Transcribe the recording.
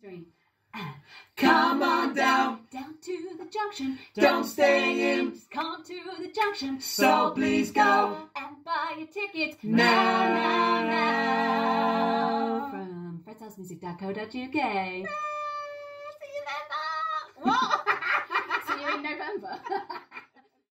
3. Come on down to the junction. Don't stay in. Just come to the junction. So please go and buy a ticket now. From fredsousemusic.co.uk. See you then. See you in November.